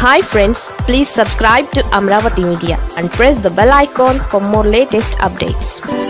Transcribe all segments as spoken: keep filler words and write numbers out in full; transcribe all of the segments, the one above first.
Hi friends, please subscribe to Amaravathi Media and press the bell icon for more latest updates.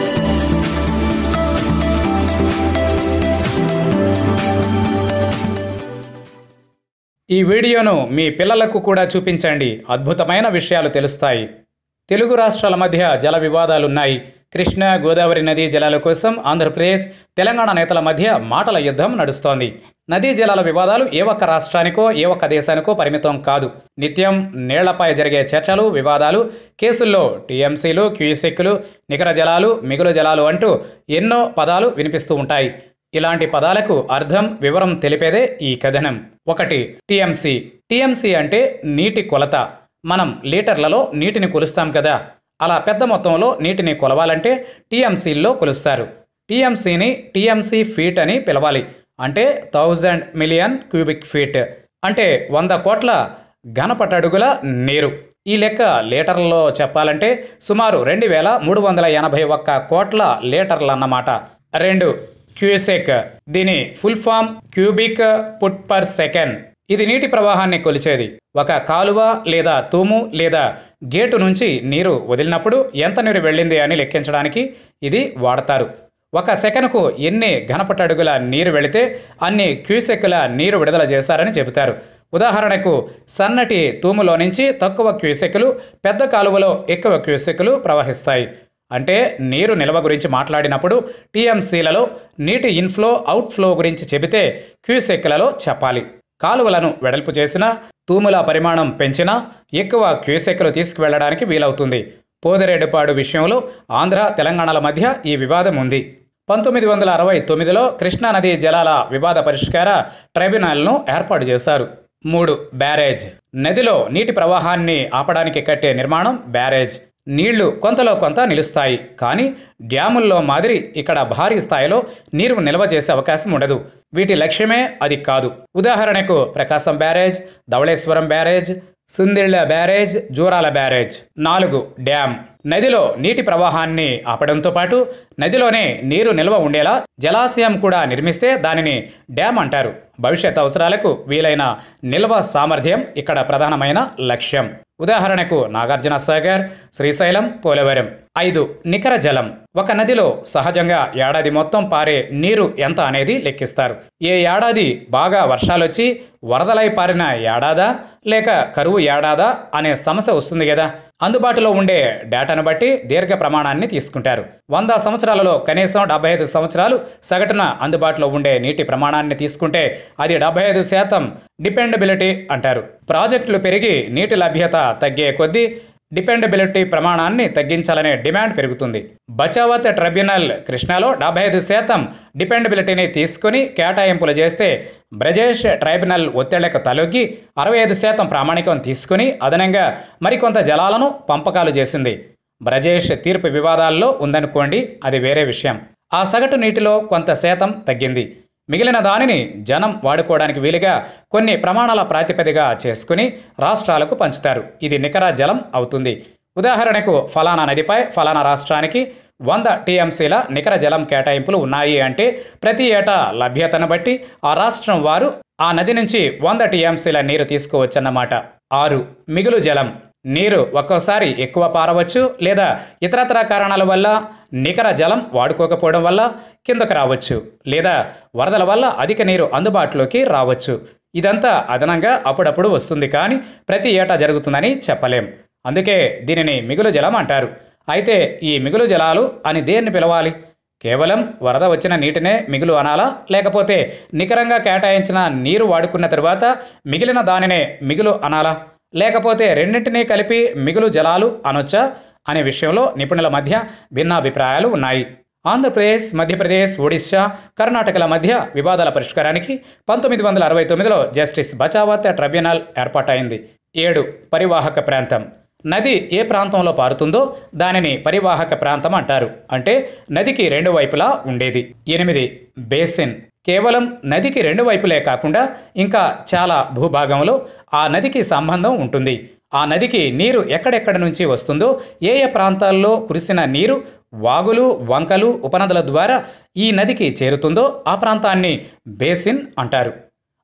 ఈ వీడియోను మీ పిల్లలకు కూడా చూపించండి. అద్భుతమైన విషయాలు తెలుస్తాయి. తెలుగు రాష్ట్రాల మధ్య జల వివాదాలు ఉన్నాయి. కృష్ణా గోదావరి నదీ జలాల కోసం ఆంధ్రప్రదేశ్ తెలంగాణ నేతల మధ్య మాటల యుద్ధం నడుస్తోంది. నదీ జలాల వివాదాలు ఏ ఒక్క రాష్ట్రానికో ఏ ఒక్క దేశానికో పరిమితం కాదు. నిత్యం నీళ్లపై జరిగే చర్చలు, వివాదాలు, కేసుల్లో టీఎంసీలు, క్యూసెక్కులు, నికర జలాలు, మిగులు జలాలు అంటూ ఎన్నో పదాలు వినిపిస్తూ ఉంటాయి. ఇలాంటి పదాలకు అర్థం, వివరం తెలిపేదే ఈ కథనం. ఒకటి, టీఎంసీ. టీఎంసీ అంటే నీటి కొలత. మనం లీటర్లలో నీటిని కొలుస్తాం కదా, అలా పెద్ద మొత్తంలో నీటిని కొలవాలంటే టీఎంసీల్లో కొలుస్తారు. టీఎంసీని టీఎంసీ ఫీట్ అని పిలవాలి. అంటే థౌజండ్ మిలియన్ క్యూబిక్ ఫీట్, అంటే వంద కోట్ల ఘనపటడుగుల నీరు. ఈ లెక్క లీటర్లలో చెప్పాలంటే సుమారు రెండు వేల మూడు వందల ఎనభై ఒక్క కోట్ల లీటర్లన్నమాట. రెండు, క్యూసెక్. దీని full form cubic foot per second. ఇది నీటి ప్రవాహాన్ని కొలిచేది. ఒక కాలువ లేదా తూము లేదా గేటు నుంచి నీరు వదిలినప్పుడు ఎంత నీరు వెళ్ళింది అని లెక్కించడానికి ఇది వాడతారు. ఒక సెకనుకు ఎన్ని ఘనపటడుగుల నీరు వెళితే అన్ని క్యూసెక్కుల నీరు విడుదల చేశారని చెబుతారు. ఉదాహరణకు సన్నటి తూములో నుంచి తక్కువ క్యూసెక్కులు, పెద్ద కాలువలో ఎక్కువ క్యూసెక్కులు ప్రవహిస్తాయి. అంటే నీరు నిల్వ గురించి మాట్లాడినప్పుడు టీఎంసీలలో నీటి ఇన్ఫ్లో, అవుట్ఫ్లో గురించి చెబితే క్యూసెక్కులలో చెప్పాలి. కాలువలను వెడల్పు చేసినా, తూముల పరిమాణం పెంచినా ఎక్కువ క్యూసెక్కులు తీసుకువెళ్లడానికి వీలవుతుంది. పోదిరెడ్డిపాడు విషయంలో ఆంధ్ర, తెలంగాణల మధ్య ఈ వివాదం ఉంది. పంతొమ్మిది వందల అరవై తొమ్మిదిలో కృష్ణానదీ జలాల వివాద పరిష్కార ట్రైబ్యునల్ను ఏర్పాటు చేశారు. మూడు, బ్యారేజ్. నదిలో నీటి ప్రవాహాన్ని ఆపడానికి కట్టే నిర్మాణం బ్యారేజ్. నీళ్లు కొంతలో కొంత నిలుస్తాయి, కానీ డ్యాముల్లో మాదిరి ఇక్కడ భారీ స్థాయిలో నీరు నిల్వ చేసే అవకాశం ఉండదు. వీటి లక్ష్యమే అది కాదు. ఉదాహరణకు Prakasam barrage, Dhavaleswaram barrage, Sundilla barrage, Jurala barrage. నాలుగు, డ్యామ్. నదిలో నీటి ప్రవాహాన్ని ఆపడంతో పాటు నదిలోనే నీరు నిల్వ ఉండేలా జలాశయం కూడా నిర్మిస్తే దానిని డ్యామ్ అంటారు. భవిష్యత్ అవసరాలకు వీలైన నిల్వ సామర్థ్యం ఇక్కడ ప్రధానమైన లక్ష్యం. ఉదాహరణకు నాగార్జున సాగర్, శ్రీశైలం, పోలవరం. ఐదు, నికర జలం. ఒక నదిలో సహజంగా ఏడాది మొత్తం పారే నీరు ఎంత అనేది లెక్కిస్తారు. ఏ ఏడాది బాగా వర్షాలొచ్చి వరదలై పారిన ఏడాదా లేక కరువు ఏడాదా అనే సమస్య వస్తుంది కదా. అందుబాటులో ఉండే డేటాను బట్టి దీర్ఘ ప్రమాణాన్ని తీసుకుంటారు. వంద సంవత్సరాలలో కనీసం డెబ్బై ఐదు సంవత్సరాలు సగటున అందుబాటులో ఉండే నీటి ప్రమాణాన్ని తీసుకుంటే అది డెబ్బై ఐదు శాతం డిపెండబిలిటీ అంటారు. ప్రాజెక్టులు పెరిగి నీటి లభ్యత తగ్గే కొద్దీ డిపెండబిలిటీ ప్రమాణాన్ని తగ్గించాలనే డిమాండ్ పెరుగుతుంది. బచావత్ ట్రైబ్యునల్ కృష్ణాలో డెబ్బై ఐదు శాతం డిపెండబిలిటీని తీసుకుని కేటాయింపులు చేస్తే బ్రజేష్ ట్రైబ్యునల్ ఒత్తిళ్లకు తలొగ్గి అరవై ఐదు శాతం ప్రామాణికం తీసుకుని అదనంగా మరికొంత జలాలను పంపకాలు చేసింది. బ్రజేష్ తీర్పు వివాదాల్లో ఉందనుకోండి, అది వేరే విషయం. ఆ సగటు నీటిలో కొంత శాతం తగ్గింది. మిగిలిన దానిని జనం వాడుకోవడానికి వీలుగా కొన్ని ప్రమాణాల ప్రాతిపదిగా చేసుకుని రాష్ట్రాలకు పంచుతారు. ఇది నికర జలం అవుతుంది. ఉదాహరణకు ఫలానా నదిపై ఫలానా రాష్ట్రానికి వంద టీఎంసీల నికర జలం కేటాయింపులు ఉన్నాయి అంటే ప్రతి ఏటా లభ్యతను బట్టి ఆ రాష్ట్రం వారు ఆ నది నుంచి వంద టీఎంసీల నీరు తీసుకోవచ్చన్నమాట. ఆరు, మిగులు జలం. నీరు ఒక్కోసారి ఎక్కువ పారవచ్చు లేదా ఇతరతర కారణాల వల్ల నికర జలం వాడుకోకపోవడం వల్ల కిందకు రావచ్చు, లేదా వరదల వల్ల అధిక నీరు అందుబాటులోకి రావచ్చు. ఇదంతా అదనంగా అప్పుడప్పుడు వస్తుంది, కానీ ప్రతి ఏటా జరుగుతుందని చెప్పలేం. అందుకే దీనిని మిగులు జలం అంటారు. అయితే ఈ మిగులు జలాలు అని దేన్ని పిలవాలి? కేవలం వరద వచ్చిన నీటినే మిగులు అనాలా, లేకపోతే నికరంగా కేటాయించిన నీరు వాడుకున్న తరువాత మిగిలిన దానినే మిగులు అనాలా, లేకపోతే రెండింటినీ కలిపి మిగులు జలాలు అనొచ్చా అనే విషయంలో నిపుణుల మధ్య భిన్నాభిప్రాయాలు ఉన్నాయి. ఆంధ్రప్రదేశ్, మధ్యప్రదేశ్, ఒడిశా, కర్ణాటకల మధ్య వివాదాల పరిష్కారానికి పంతొమ్మిది వందల అరవై తొమ్మిదిలో జస్టిస్ బచావత్ ట్రైబ్యునల్ ఏర్పాటైంది. ఏడు, పరివాహక ప్రాంతం. నది ఏ ప్రాంతంలో పారుతుందో దానిని పరివాహక ప్రాంతం అంటారు. అంటే నదికి రెండు వైపులా ఉండేది. ఎనిమిది, బేసిన్. కేవలం నదికి రెండు వైపులే కాకుండా ఇంకా చాలా భూభాగంలో ఆ నదికి సంబంధం ఉంటుంది. ఆ నదికి నీరు ఎక్కడెక్కడి నుంచి వస్తుందో, ఏ ఏ ప్రాంతాల్లో కురిసిన నీరు వాగులు, వంకలు, ఉపనదుల ద్వారా ఈ నదికి చేరుతుందో ఆ ప్రాంతాన్ని బేసిన్ అంటారు.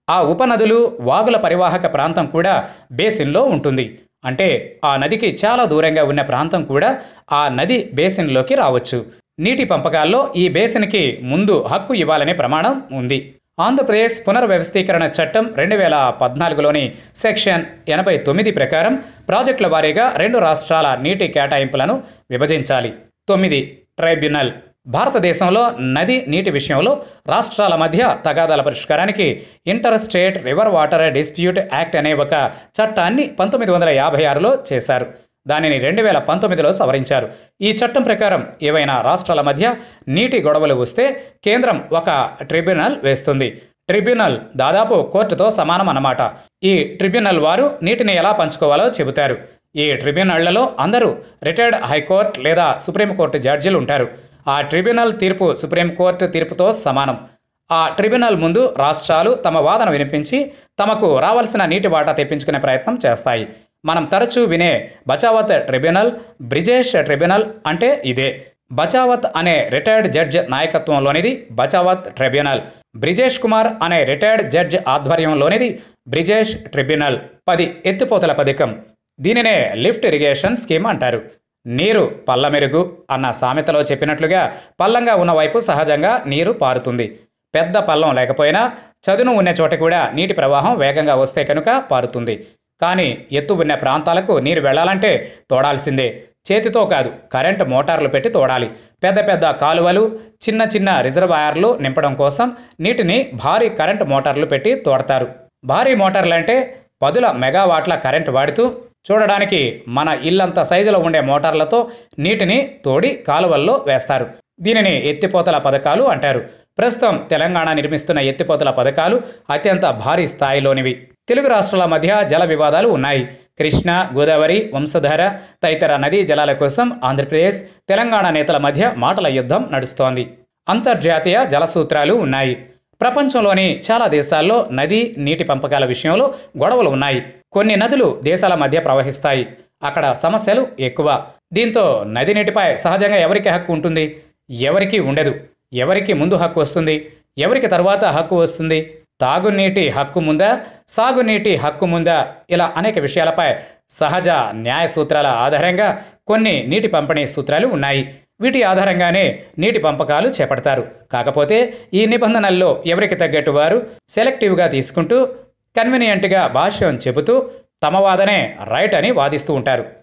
ఆ ఉపనదులు వాగుల పరివాహక ప్రాంతం కూడా బేసిన్లో ఉంటుంది. అంటే ఆ నదికి చాలా దూరంగా ఉన్న ప్రాంతం కూడా ఆ నది బేసిన్లోకి రావచ్చు. నీటి పంపకాల్లో ఈ బేసిన్కి ముందు హక్కు ఇవ్వాలనే ప్రమాణం ఉంది. ఆంధ్రప్రదేశ్ పునర్వ్యవస్థీకరణ చట్టం రెండు వేల పద్నాలుగులోని సెక్షన్ ఎనభై తొమ్మిది ప్రకారం ప్రాజెక్టుల వారీగా రెండు రాష్ట్రాల నీటి కేటాయింపులను విభజించాలి. తొమ్మిది ట్రైబ్యునల్. భారతదేశంలో నది నీటి విషయంలో రాష్ట్రాల మధ్య తగాదాల పరిష్కారానికి inter state river water dispute act అనే ఒక చట్టాన్ని పంతొమ్మిది వందల యాభై ఆరులో చేశారు. దానిని రెండు వేల పంతొమ్మిదిలో సవరించారు. ఈ చట్టం ప్రకారం ఏవైనా రాష్ట్రాల మధ్య నీటి గొడవలు వస్తే కేంద్రం ఒక ట్రిబ్యునల్ వేస్తుంది. ట్రిబ్యునల్ దాదాపు కోర్టుతో సమానం అన్నమాట. ఈ ట్రిబ్యునల్ వారు నీటిని ఎలా పంచుకోవాలో చెబుతారు. ఈ ట్రిబ్యునళ్లలో అందరూ రిటైర్డ్ హైకోర్టు లేదా సుప్రీంకోర్టు జడ్జిలు ఉంటారు. ఆ ట్రిబ్యునల్ తీర్పు సుప్రీంకోర్టు తీర్పుతో సమానం. ఆ ట్రిబ్యునల్ ముందు రాష్ట్రాలు తమ వాదన వినిపించి తమకు రావాల్సిన నీటి వాటా తెప్పించుకునే ప్రయత్నం చేస్తాయి. మనం తరచూ వినే బచావత్ ట్రిబ్యునల్, బ్రిజేష్ ట్రిబ్యునల్ అంటే ఇదే. బచావత్ అనే రిటైర్డ్ జడ్జ్ నాయకత్వంలోనిది బచావత్ ట్రిబ్యునల్. బ్రిజేష్ కుమార్ అనే రిటైర్డ్ జడ్జ్ ఆధ్వర్యంలోనిది బ్రిజేష్ ట్రిబ్యునల్. పది ఎత్తిపోతల పథకం. దీనినే లిఫ్ట్ ఇరిగేషన్ స్కీమ్ అంటారు. నీరు పల్లమెరుగు అన్న సామెతలో చెప్పినట్లుగా పల్లంగా ఉన్న వైపు సహజంగా నీరు పారుతుంది. పెద్ద పల్లం లేకపోయినా చదును ఉన్న చోట కూడా నీటి ప్రవాహం వేగంగా వస్తే కనుక పారుతుంది. కానీ ఎత్తు ఉన్న ప్రాంతాలకు నీరు వెళ్లాలంటే తోడాల్సిందే. చేతితో కాదు, కరెంటు మోటార్లు పెట్టి తోడాలి. పెద్ద పెద్ద కాలువలు, చిన్న చిన్న రిజర్వాయర్లు నింపడం కోసం నీటిని భారీ కరెంటు మోటార్లు పెట్టి తోడతారు. భారీ మోటార్లంటే పదుల మెగావాట్ల కరెంటు వాడుతూ చూడడానికి మన ఇల్లంత సైజులో ఉండే మోటార్లతో నీటిని తోడి కాలువల్లో వేస్తారు. దీనిని ఎత్తిపోతల పథకాలు అంటారు. ప్రస్తుతం తెలంగాణ నిర్మిస్తున్న ఎత్తిపోతల పథకాలు అత్యంత భారీ స్థాయిలోనివి. తెలుగు రాష్ట్రాల మధ్య జల వివాదాలు ఉన్నాయి. కృష్ణా, గోదావరి, వంశధార తదితర నదీ జలాల కోసం ఆంధ్రప్రదేశ్, తెలంగాణ నేతల మధ్య మాటల యుద్ధం నడుస్తోంది. అంతర్జాతీయ జల సూత్రాలు ఉన్నాయి. ప్రపంచంలోని చాలా దేశాల్లో నదీ నీటి పంపకాల విషయంలో గొడవలు ఉన్నాయి. కొన్ని నదులు దేశాల మధ్య ప్రవహిస్తాయి. అక్కడ సమస్యలు ఎక్కువ. దీంతో నది నీటిపై సహజంగా ఎవరికి హక్కు ఉంటుంది? ఎవరికీ ఉండదు. ఎవరికి ముందు హక్కు వస్తుంది? ఎవరికి తర్వాత హక్కు వస్తుంది? తాగునీటి హక్కు ముందా, సాగునీటి హక్కు ముందా? ఇలా అనేక విషయాలపై సహజ న్యాయ సూత్రాల ఆధారంగా కొన్ని నీటి పంపిణీ సూత్రాలు ఉన్నాయి. వీటి ఆధారంగానే నీటి పంపకాలు చేపడతారు. కాకపోతే ఈ నిబంధనల్లో ఎవరికి తగ్గట్టు వారు సెలెక్టివ్గా తీసుకుంటూ కన్వీనియంట్గా భాష్యం చెబుతూ తమ వాదనే రైట్ అని వాదిస్తూ ఉంటారు.